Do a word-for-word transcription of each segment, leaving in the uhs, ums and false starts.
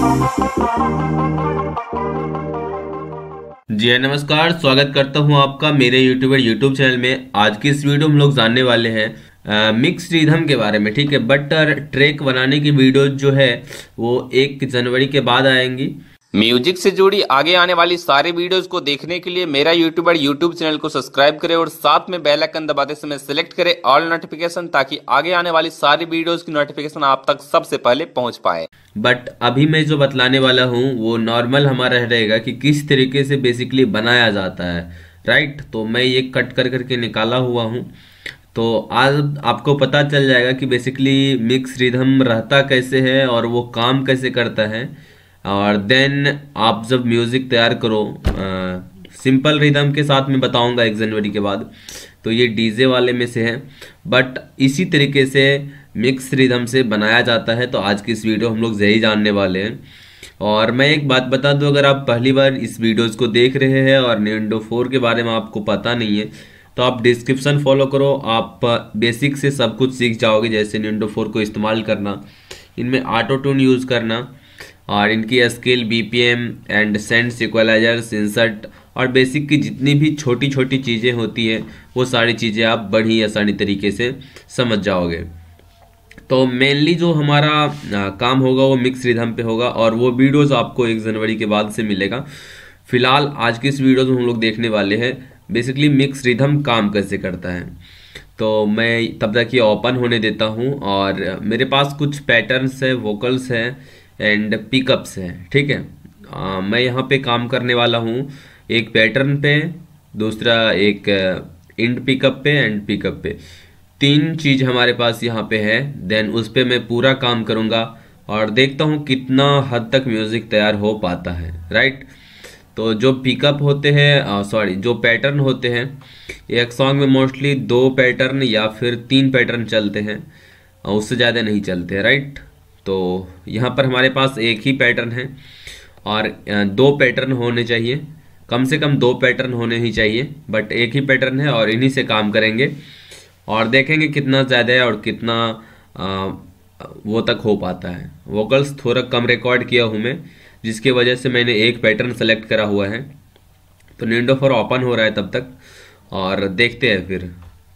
जी हाँ, नमस्कार। स्वागत करता हूँ आपका मेरे यूट्यूबर यूट्यूब चैनल में। आज की इस वीडियो में हम लोग जानने वाले हैं मिक्स रिदम के बारे में, ठीक है। बट ट्रैक बनाने की वीडियो जो है वो एक जनवरी के बाद आएंगी। म्यूजिक से जुड़ी आगे आने वाली सारी वीडियोस को देखने के लिए मेरा यूट्यूबर यूट्यूब चैनल को सब्सक्राइब करें और साथ में बेल आइकन दबाते समय सिलेक्ट करें ऑल नोटिफिकेशन, ताकि आगे आने वाली सारी वीडियोस की नोटिफिकेशन आप तक सबसे पहले पहुंच पाए। बट अभी मैं जो बतलाने वाला हूँ वो नॉर्मल हमारा रहेगा कि किस तरीके से बेसिकली बनाया जाता है, राइट। तो मैं ये कट कर करके निकाला हुआ हूँ, तो आज आपको पता चल जाएगा कि बेसिकली मिक्स रिदम रहता कैसे है और वो काम कैसे करता है। और देन आप जब म्यूजिक तैयार करो, सिंपल रिदम के साथ में बताऊंगा एक जनवरी के बाद, तो ये डीजे वाले में से है। बट इसी तरीके से मिक्स रिदम से बनाया जाता है, तो आज की इस वीडियो हम लोग यही जानने वाले हैं। और मैं एक बात बता दूं, अगर आप पहली बार इस वीडियोस को देख रहे हैं और निंडो फोर के बारे में आपको पता नहीं है, तो आप डिस्क्रिप्शन फॉलो करो। आप बेसिक से सब कुछ सीख जाओगे, जैसे निंडो फोर को इस्तेमाल करना, इनमें ऑटो ट्यून यूज़ करना, और इनकी scale, BPM and cents, equalisers, insert और बेसिक की जितनी भी छोटी छोटी चीज़ें होती है वो सारी चीज़ें आप बड़ी आसानी तरीके से समझ जाओगे। तो मेनली जो हमारा आ, काम होगा वो मिक्स रिदम पे होगा, और वो वीडियोस आपको एक जनवरी के बाद से मिलेगा। फिलहाल आज की इस वीडियो में हम लोग देखने वाले हैं बेसिकली मिक्स रिदम काम कैसे करता है। तो मैं तब तक ये ओपन होने देता हूँ, और मेरे पास कुछ पैटर्न्स है, वोकल्स हैं एंड पिकअप्स हैं, ठीक है। आ, मैं यहाँ पे काम करने वाला हूँ एक पैटर्न पे, दूसरा एक इंड पिकअप पे एंड पिकअप पे। तीन चीज हमारे पास यहाँ पे है। देन उस पे मैं पूरा काम करूँगा और देखता हूँ कितना हद तक म्यूजिक तैयार हो पाता है, राइट। तो जो पिकअप होते हैं, सॉरी जो पैटर्न होते हैं, एक सॉन्ग में मोस्टली दो पैटर्न या फिर तीन पैटर्न चलते हैं, उससे ज़्यादा नहीं चलते हैं, राइट। तो यहाँ पर हमारे पास एक ही पैटर्न है और दो पैटर्न होने चाहिए, कम से कम दो पैटर्न होने ही चाहिए, बट एक ही पैटर्न है और इन्हीं से काम करेंगे और देखेंगे कितना ज़्यादा है और कितना आ, वो तक हो पाता है। वोकल्स थोड़ा कम रिकॉर्ड किया हूँ मैं, जिसकी वजह से मैंने एक पैटर्न सेलेक्ट करा हुआ है। तो निंडो फोर ओपन हो रहा है तब तक, और देखते हैं। फिर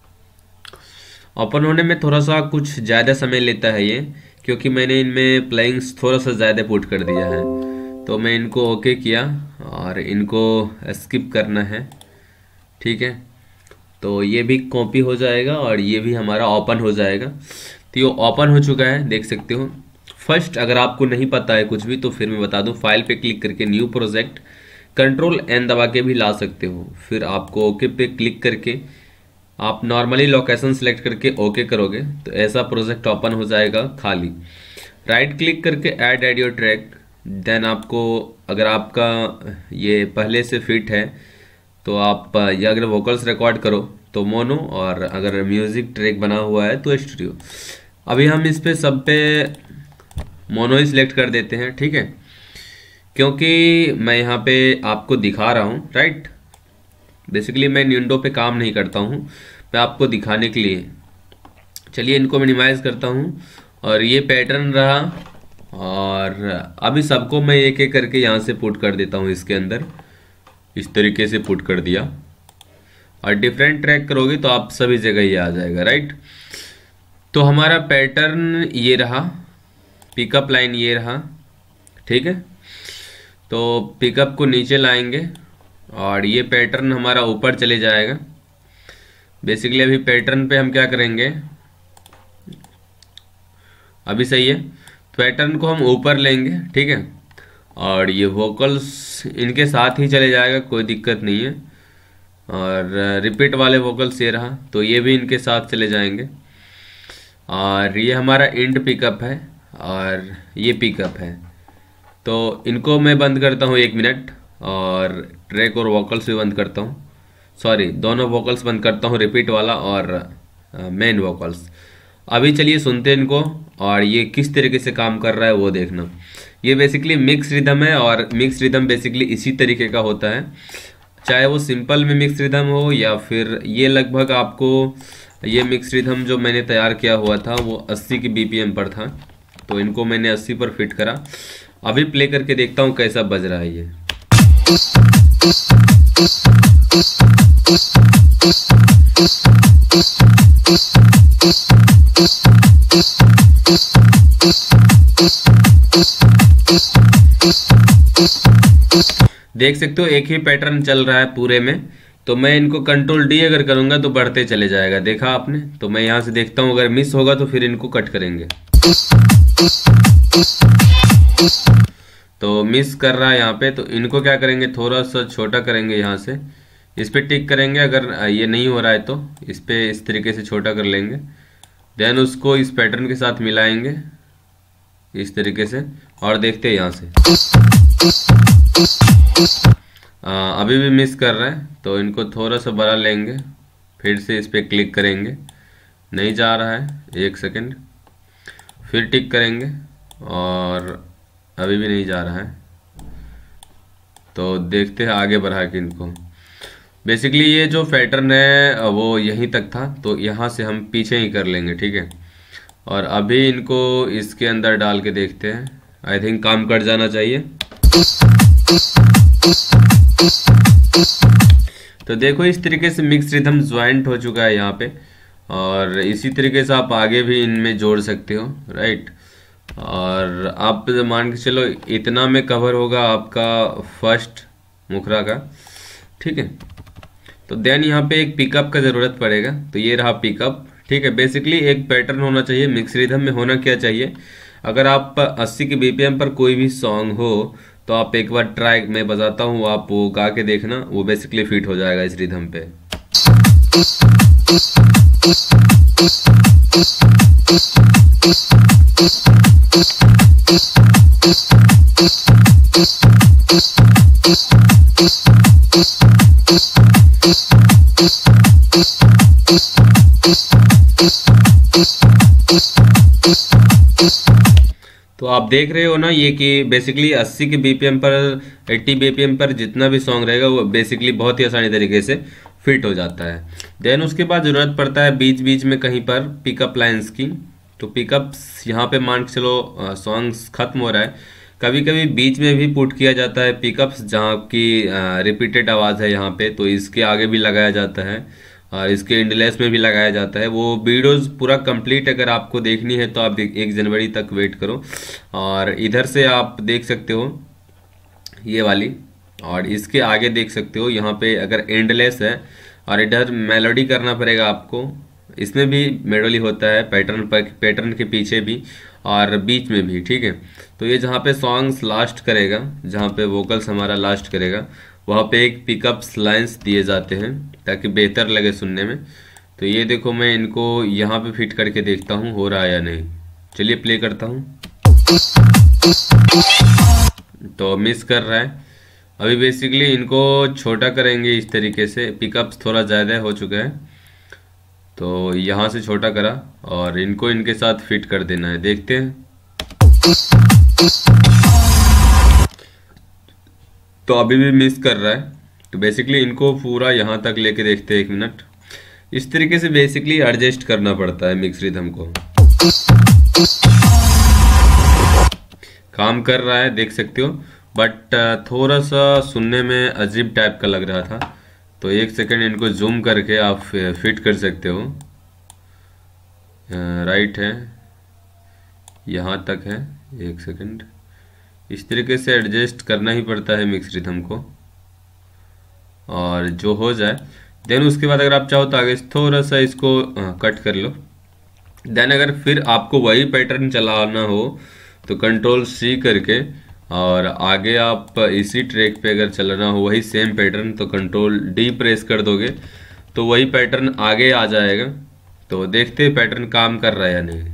ओपन होने में थोड़ा सा कुछ ज़्यादा समय लेता है ये, क्योंकि मैंने इनमें प्लेइंग्स थोड़ा सा ज़्यादा पुट कर दिया है। तो मैं इनको ओके किया और इनको स्किप करना है, ठीक है। तो ये भी कॉपी हो जाएगा और ये भी हमारा ओपन हो जाएगा। तो ये ओपन हो चुका है, देख सकते हो। फर्स्ट अगर आपको नहीं पता है कुछ भी तो फिर मैं बता दूं, फाइल पे क्लिक करके न्यू प्रोजेक्ट, कंट्रोल एन दबा के भी ला सकते हो। फिर आपको ओके पे क्लिक करके आप नॉर्मली लोकेशन सेलेक्ट करके ओके करोगे तो ऐसा प्रोजेक्ट ओपन हो जाएगा खाली। राइट क्लिक करके ऐड ऑडियो ट्रैक, देन आपको अगर आपका ये पहले से फिट है तो आप ये अगर वोकल्स रिकॉर्ड करो तो मोनो, और अगर म्यूजिक ट्रैक बना हुआ है तो स्टूडियो। अभी हम इस पे सब पे मोनो ही सिलेक्ट कर देते हैं, ठीक है, क्योंकि मैं यहाँ पे आपको दिखा रहा हूँ, राइट। बेसिकली मैं निंडो पे काम नहीं करता हूँ, मैं आपको दिखाने के लिए। चलिए इनको मिनिमाइज करता हूँ और ये पैटर्न रहा, और अभी सबको मैं एक एक करके यहाँ से पुट कर देता हूँ इसके अंदर। इस तरीके से पुट कर दिया, और डिफरेंट ट्रैक करोगे तो आप सभी जगह ये आ जाएगा, राइट। तो हमारा पैटर्न ये रहा, पिकअप लाइन ये रहा, ठीक है। तो पिकअप को नीचे लाएंगे और ये पैटर्न हमारा ऊपर चले जाएगा। बेसिकली अभी पैटर्न पे हम क्या करेंगे, अभी सही है, पैटर्न को हम ऊपर लेंगे, ठीक है, और ये वोकल्स इनके साथ ही चले जाएगा, कोई दिक्कत नहीं है। और रिपीट वाले वोकल्स ये रहा तो ये भी इनके साथ चले जाएंगे। और ये हमारा इंड पिकअप है और ये पिकअप है, तो इनको मैं बंद करता हूँ एक मिनट, और ट्रैक और वोकल्स भी बंद करता हूँ, सॉरी दोनों वोकल्स बंद करता हूँ, रिपीट वाला और मेन वोकल्स। अभी चलिए सुनते हैं इनको, और ये किस तरीके से काम कर रहा है वो देखना। ये बेसिकली मिक्स रिदम है, और मिक्स रिदम बेसिकली इसी तरीके का होता है, चाहे वो सिंपल में मिक्स रिदम हो या फिर ये लगभग आपको ये मिक्स रिदम जो मैंने तैयार किया हुआ था वो अस्सी की बीपीएम पर था, तो इनको मैंने अस्सी पर फिट करा अभी प्ले करके देखता हूँ कैसा बज रहा है ये। देख सकते हो एक ही पैटर्न चल रहा है पूरे में। तो मैं इनको कंट्रोल डी अगर करूंगा तो बढ़ते चले जाएगा, देखा आपने। तो मैं यहां से देखता हूं, अगर मिस होगा तो फिर इनको कट करेंगे। तो मिस कर रहा है यहाँ पे, तो इनको क्या करेंगे, थोड़ा सा छोटा करेंगे। यहाँ से इस पे टिक करेंगे, अगर ये नहीं हो रहा है तो इस पे इस तरीके से छोटा कर लेंगे। देन उसको इस पैटर्न के साथ मिलाएंगे इस तरीके से, और देखते हैं यहाँ से। आ, अभी भी मिस कर रहा है, तो इनको थोड़ा सा बड़ा लेंगे, फिर से इस पे क्लिक करेंगे, नहीं जा रहा है, एक सेकंड, फिर टिक करेंगे और अभी भी नहीं जा रहा है। तो देखते हैं आगे बढ़ा के इनको। बेसिकली ये जो पैटर्न है वो यहीं तक था, तो यहाँ से हम पीछे ही कर लेंगे, ठीक है। और अभी इनको इसके अंदर डाल के देखते हैं, आई थिंक काम कर जाना चाहिए। तो देखो इस तरीके से मिक्स रिदम ज्वाइंट हो चुका है यहाँ पे, और इसी तरीके से आप आगे भी इनमें जोड़ सकते हो, राइट। और आप मान के चलो इतना में कवर होगा आपका फर्स्ट मुखरा का, ठीक है। तो देन यहाँ पे एक पिकअप का ज़रूरत पड़ेगा, तो ये रहा पिकअप, ठीक है। बेसिकली एक पैटर्न होना चाहिए मिक्स रिदम में। होना क्या चाहिए, अगर आप अस्सी के बीपीएम पर कोई भी सॉन्ग हो तो आप एक बार ट्राई, मैं बजाता हूँ, आप वो गा के देखना, वो बेसिकली फिट हो जाएगा इस रिदम पे। तो आप देख रहे हो ना ये कि बेसिकली अस्सी के बीपीएम पर, अस्सी बीपीएम पर जितना भी सॉन्ग रहेगा वो बेसिकली बहुत ही आसानी तरीके से फिट हो जाता है। देन उसके बाद ज़रूरत पड़ता है बीच बीच में कहीं पर पिकअप लाइंस की। तो पिकअप्स यहाँ पे मान के चलो सॉन्ग्स खत्म हो रहा है, कभी कभी बीच में भी पुट किया जाता है पिकअप्स, जहाँ की रिपीटेड आवाज़ है यहाँ पे, तो इसके आगे भी लगाया जाता है और इसके इंडलेस में भी लगाया जाता है। वो वीडियोस पूरा कंप्लीट अगर आपको देखनी है तो आप एक जनवरी तक वेट करो। और इधर से आप देख सकते हो ये वाली, और इसके आगे देख सकते हो यहाँ पे अगर एंडलेस है, और इधर मेलोडी करना पड़ेगा आपको। इसमें भी मेलोडी होता है पैटर्न पर, पैटर्न के पीछे भी और बीच में भी, ठीक है। तो ये जहाँ पे सॉन्ग्स लास्ट करेगा, जहाँ पे वोकल्स हमारा लास्ट करेगा, वहाँ पे एक पिकअप्स लाइंस दिए जाते हैं ताकि बेहतर लगे सुनने में। तो ये देखो मैं इनको यहाँ पे फिट करके देखता हूँ हो रहा है या नहीं। चलिए प्ले करता हूँ। तो मिस कर रहा है। अभी बेसिकली इनको छोटा करेंगे इस तरीके से, पिकअप्स थोड़ा ज़्यादा हो चुका है, तो यहाँ से छोटा करा और इनको इनके साथ फिट कर देना है। देखते हैं। तो अभी भी मिस कर रहा है, तो बेसिकली इनको पूरा यहाँ तक लेके देखते हैं, एक मिनट। इस तरीके से बेसिकली एडजस्ट करना पड़ता है मिक्स रिदम को। काम कर रहा है देख सकते हो, बट थोड़ा सा सुनने में अजीब टाइप का लग रहा था। तो एक सेकंड इनको जूम करके आप फिट कर सकते हो। राइट है, यहाँ तक है, एक सेकंड। इस तरीके से एडजस्ट करना ही पड़ता है मिक्स रिदम को, और जो हो जाए देन उसके बाद अगर आप चाहो तो आगे थोड़ा सा इसको आ, कट कर लो। देन अगर फिर आपको वही पैटर्न चलाना हो तो कंट्रोल सी करके, और आगे आप इसी ट्रैक पे अगर चलाना हो वही सेम पैटर्न, तो कंट्रोल डी प्रेस कर दोगे तो वही पैटर्न आगे आ जाएगा। तो देखते हैं पैटर्न काम कर रहा है या नहीं।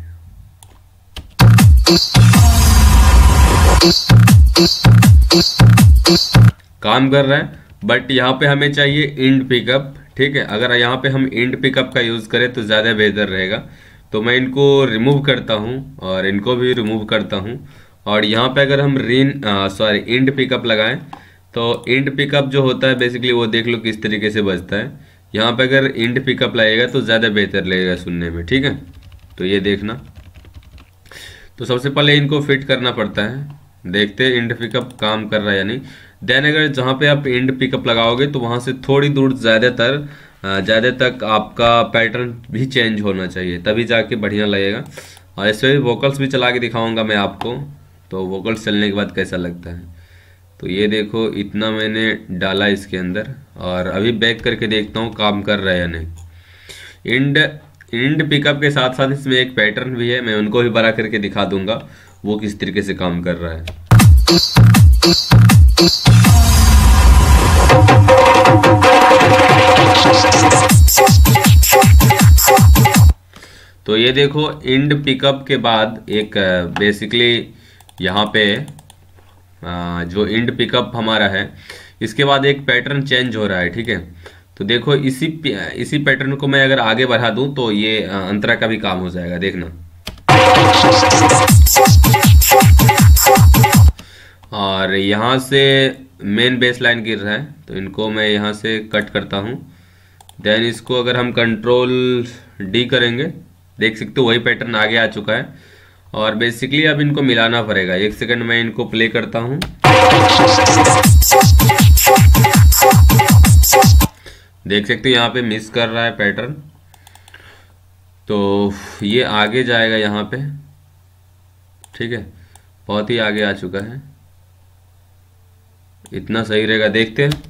काम कर रहा है, बट यहाँ पे हमें चाहिए इंड पिकअप, ठीक है। अगर यहाँ पे हम इंड पिकअप का यूज करें तो ज्यादा बेहतर रहेगा। तो मैं इनको रिमूव करता हूँ और इनको भी रिमूव करता हूँ, और यहाँ पे अगर हम रिन सॉरी इंड पिकअप लगाएं तो इंड पिकअप जो होता है बेसिकली वो देख लो किस तरीके से बजता है। यहाँ पे अगर इंड पिकअप लगेगा तो ज़्यादा बेहतर लगेगा सुनने में, ठीक है। तो ये देखना। तो सबसे पहले इनको फिट करना पड़ता है, देखते हैं इंड पिकअप काम कर रहा है या नहीं। देन अगर जहाँ पे आप इंड पिकअप लगाओगे तो वहाँ से थोड़ी दूर ज़्यादातर ज़्यादा तक आपका पैटर्न भी चेंज होना चाहिए, तभी जाके बढ़िया लगेगा। और इसमें भी वोकल्स भी चला के दिखाऊंगा मैं आपको, तो वोकल्स चलने के बाद कैसा लगता है। तो ये देखो इतना मैंने डाला इसके अंदर, और अभी बैक करके देखता हूँ काम कर रहा है या नहीं। इंड इंड पिकअप के साथ साथ इसमें एक पैटर्न भी है, मैं उनको भी बड़ा करके दिखा दूंगा वो किस तरीके से काम कर रहा है। तो ये देखो इंड पिकअप के बाद एक बेसिकली यहाँ पे आ, जो इंड पिकअप हमारा है इसके बाद एक पैटर्न चेंज हो रहा है, ठीक है। तो देखो इसी इसी पैटर्न को मैं अगर आगे बढ़ा दूं तो ये अंतरा का भी काम हो जाएगा, देखना। और यहाँ से मेन बेस लाइन गिर रहा है, तो इनको मैं यहाँ से कट करता हूँ। देन इसको अगर हम कंट्रोल डी करेंगे, देख सकते हो वही पैटर्न आगे आ चुका है। और बेसिकली अब इनको मिलाना पड़ेगा। एक सेकंड मैं इनको प्ले करता हूँ। देख सकते हो यहाँ पे मिस कर रहा है पैटर्न, तो ये आगे जाएगा यहाँ पे, ठीक है। बहुत ही आगे आ चुका है, इतना सही रहेगा, देखते हैं।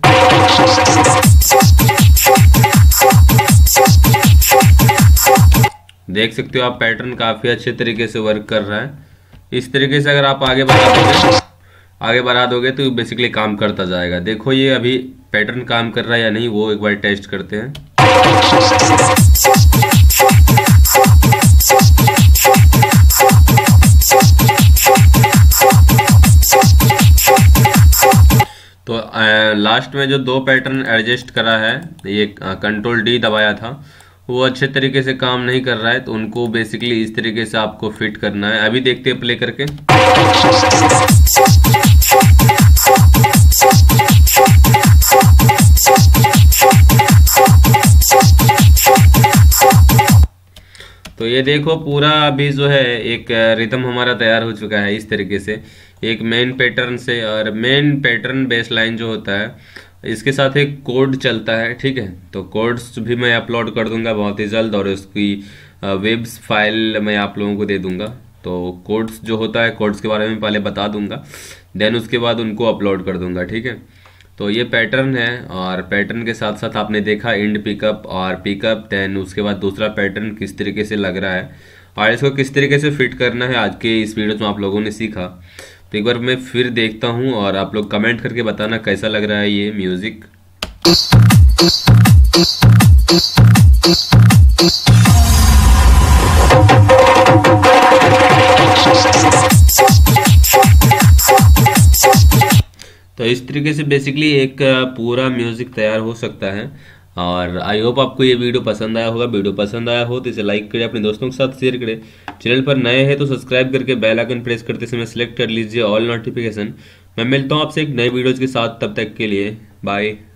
देख सकते हो आप पैटर्न काफी अच्छे तरीके से वर्क कर रहा है। इस तरीके से अगर आप आगे बढ़ा दोगे आगे बढ़ा दोगे तो बेसिकली काम करता जाएगा। देखो ये अभी पैटर्न काम कर रहा है या नहीं, वो एक बार टेस्ट करते हैं। तो लास्ट में जो दो पैटर्न एडजस्ट करा है, ये कंट्रोल डी दबाया था, वो अच्छे तरीके से काम नहीं कर रहा है, तो उनको बेसिकली इस तरीके से आपको फिट करना है। अभी देखते हैं प्ले करके। तो ये देखो पूरा अभी जो है एक रिदम हमारा तैयार हो चुका है इस तरीके से, एक मेन पैटर्न से। और मेन पैटर्न बेस लाइन जो होता है इसके साथ एक कोड चलता है, ठीक है। तो कोड्स भी मैं अपलोड कर दूंगा बहुत ही जल्द, और उसकी वेब्स फाइल मैं आप लोगों को दे दूंगा। तो कोड्स जो होता है, कोड्स के बारे में पहले बता दूंगा, देन उसके बाद उनको अपलोड कर दूंगा, ठीक है। तो ये पैटर्न है, और पैटर्न के साथ साथ आपने देखा इंड पिकअप और पिकअप, देन उसके बाद दूसरा पैटर्न किस तरीके से लग रहा है और इसको किस तरीके से फिट करना है। आज के इस वीडियो में आप लोगों ने सीखा। तो एक बार मैं फिर देखता हूँ और आप लोग कमेंट करके बताना कैसा लग रहा है ये म्यूजिक। तो इस तरीके से बेसिकली एक पूरा म्यूजिक तैयार हो सकता है। और आई होप आपको ये वीडियो पसंद आया होगा। वीडियो पसंद आया हो तो इसे लाइक करें, अपने दोस्तों के साथ शेयर करें। चैनल पर नए हैं तो सब्सक्राइब करके बेल आइकन प्रेस करते समय सेलेक्ट कर लीजिए ऑल नोटिफिकेशन। मैं मिलता हूँ आपसे एक नए वीडियोज के साथ, तब तक के लिए बाय।